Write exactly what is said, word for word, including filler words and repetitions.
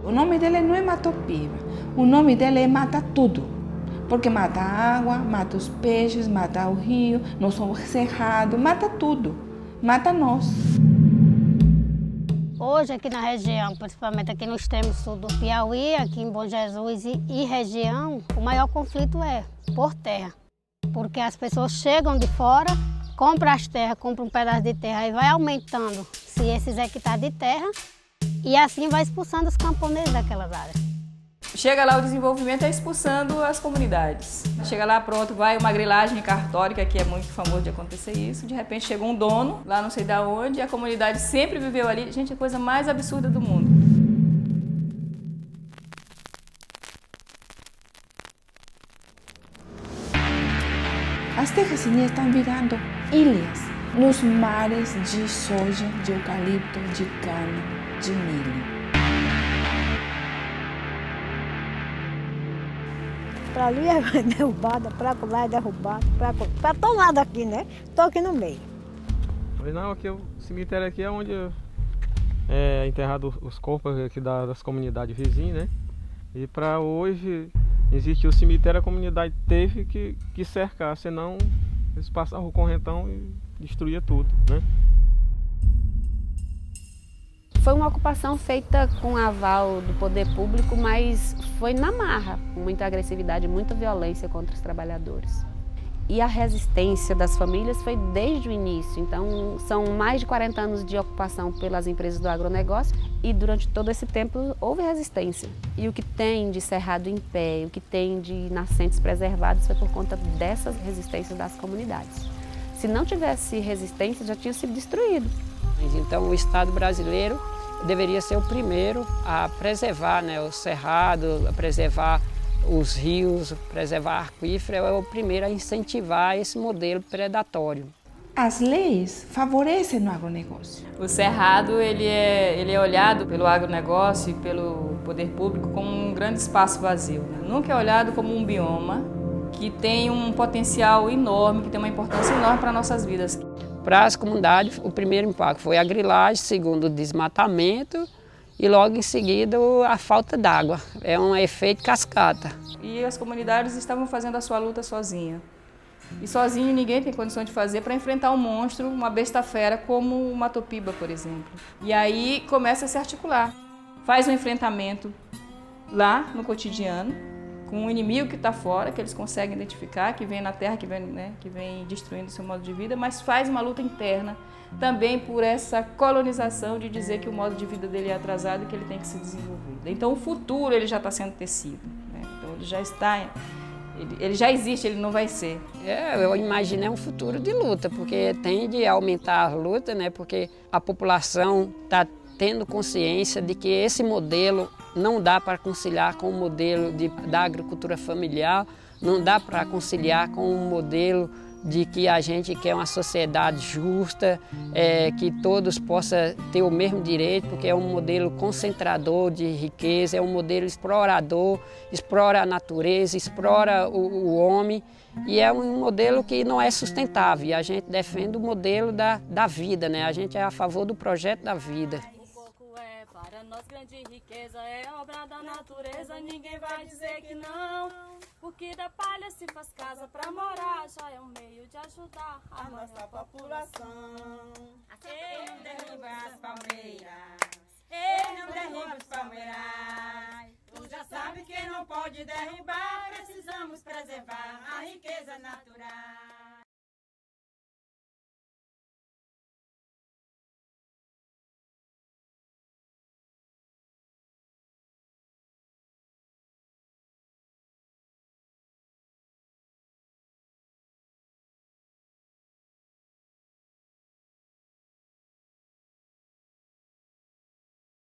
O nome dele não é Matopiba, o nome dele é Mata Tudo. Porque mata a água, mata os peixes, mata o rio, nós somos cerrados, mata tudo, mata nós. Hoje aqui na região, principalmente aqui no extremo sul do Piauí, aqui em Bom Jesus e, e região, o maior conflito é por terra. Porque as pessoas chegam de fora, compram as terras, compram um pedaço de terra e vai aumentando se esses hectares de terra e assim vai expulsando os camponeses daquelas áreas. Chega lá o desenvolvimento é expulsando as comunidades. Chega lá, pronto, vai uma grilagem em cartório, que aqui é muito famoso de acontecer isso. De repente chegou um dono, lá não sei de onde, e a comunidade sempre viveu ali. Gente, é a coisa mais absurda do mundo. As terras indígenas estão virando ilhas nos mares de soja, de eucalipto, de cana, de milho. Para ali é derrubada, para lá é derrubada, para todo lado aqui, né? Estou aqui no meio. Pois não, aqui o cemitério aqui é onde é enterrado os corpos aqui das comunidades vizinhas, né? E para hoje existe o cemitério, a comunidade teve que, que cercar, senão eles passavam o correntão e destruía tudo, né? Foi uma ocupação feita com aval do poder público, mas foi na marra, com muita agressividade, muita violência contra os trabalhadores. E a resistência das famílias foi desde o início, então são mais de quarenta anos de ocupação pelas empresas do agronegócio e durante todo esse tempo houve resistência. E o que tem de cerrado em pé, o que tem de nascentes preservadas foi por conta dessas resistências das comunidades. Se não tivesse resistência, já tinha sido destruído. Então o Estado brasileiro deveria ser o primeiro a preservar, né, o cerrado, a preservar os rios, preservar a aquífera, é o primeiro a incentivar esse modelo predatório. As leis favorecem o agronegócio. O cerrado ele é, ele é olhado pelo agronegócio e pelo poder público como um grande espaço vazio. Nunca é olhado como um bioma que tem um potencial enorme, que tem uma importância enorme para nossas vidas. Para as comunidades, o primeiro impacto foi a grilagem, segundo o desmatamento e logo em seguida a falta d'água. É um efeito cascata. E as comunidades estavam fazendo a sua luta sozinha. E sozinho ninguém tem condição de fazer para enfrentar um monstro, uma besta fera como o Matopiba, por exemplo. E aí começa a se articular. Faz um enfrentamento lá no cotidiano, com um inimigo que está fora, que eles conseguem identificar, que vem na terra, que vem, né, que vem destruindo o seu modo de vida, mas faz uma luta interna também por essa colonização de dizer que o modo de vida dele é atrasado e que ele tem que se desenvolver. Então o futuro ele já está sendo tecido, né? Então ele já está, ele, ele já existe, ele não vai ser. É, eu imaginei um futuro de luta, porque tende a aumentar a luta, né? Porque a população está tendo consciência de que esse modelo não dá para conciliar com o modelo de, da agricultura familiar, não dá para conciliar com o modelo de que a gente quer uma sociedade justa, é, que todos possam ter o mesmo direito, porque é um modelo concentrador de riqueza, é um modelo explorador, explora a natureza, explora o, o homem, e é um modelo que não é sustentável. E a gente defende o modelo da, da vida, né? A gente é a favor do projeto da vida. Para nós grande riqueza é obra da natureza, ninguém vai dizer que não. Porque da palha se faz casa pra morar, já é um meio de ajudar a nossa população. Ele não derruba as palmeiras, ele não derruba os palmeirais. Tu já sabe que não pode derrubar, precisamos preservar a riqueza natural.